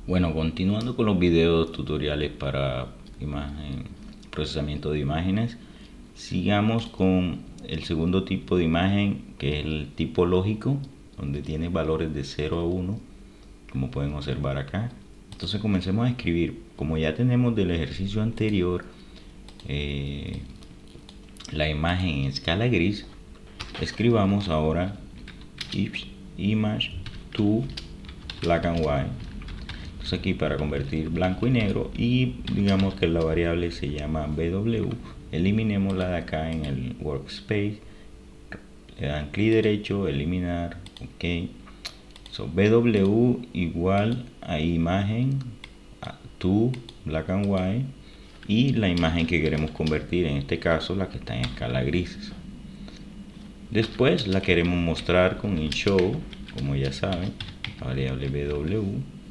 Bueno, continuando con los videos tutoriales para imagen, procesamiento de imágenes, sigamos con el segundo tipo de imagen, que es el tipo lógico, donde tiene valores de 0 a 1, como pueden observar acá. Entonces comencemos a escribir. Como ya tenemos del ejercicio anterior la imagen en escala gris, escribamos ahora image to black and white. Entonces aquí para convertir blanco y negro, y digamos que la variable se llama BW, eliminémosla de acá en el workspace, le dan clic derecho, eliminar, ok. So BW igual a imagen to black and white, y la imagen que queremos convertir, en este caso la que está en escala gris. Después la queremos mostrar con InShow, como ya saben, la variable BW,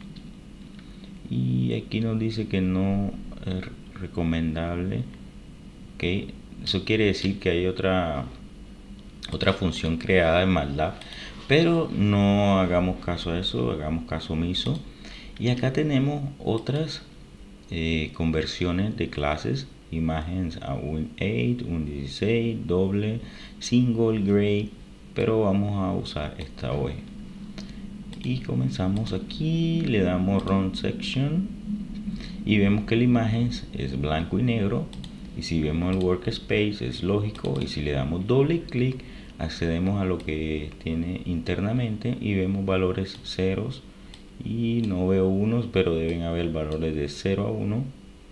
y aquí nos dice que no es recomendable. Okay. Eso quiere decir que hay otra función creada en MATLAB, pero no hagamos caso a eso, hagamos caso omiso. Y acá tenemos otras conversiones de clases, imágenes a un 8, un 16, doble, single, gray, pero vamos a usar esta hoy. Y comenzamos aquí, le damos Run Section y vemos que la imagen es blanco y negro, y si vemos el workspace es lógico, y si le damos doble clic accedemos a lo que tiene internamente y vemos valores ceros, y no veo unos, pero deben haber valores de 0 a 1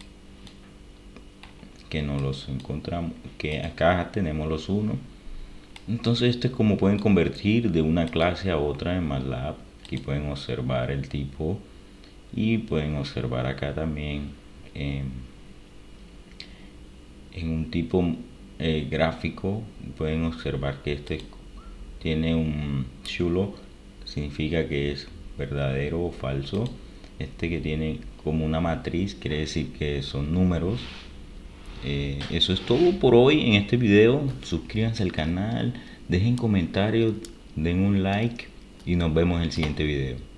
que no los encontramos, que acá tenemos los 1. Entonces esto es como pueden convertir de una clase a otra en MATLAB. Aquí pueden observar el tipo, y pueden observar acá también en un tipo gráfico, pueden observar que este tiene un chulo, significa que es verdadero o falso. Este que tiene como una matriz quiere decir que son números. Eso es todo por hoy en este video. Suscríbanse al canal, dejen comentarios, den un like y nos vemos en el siguiente video.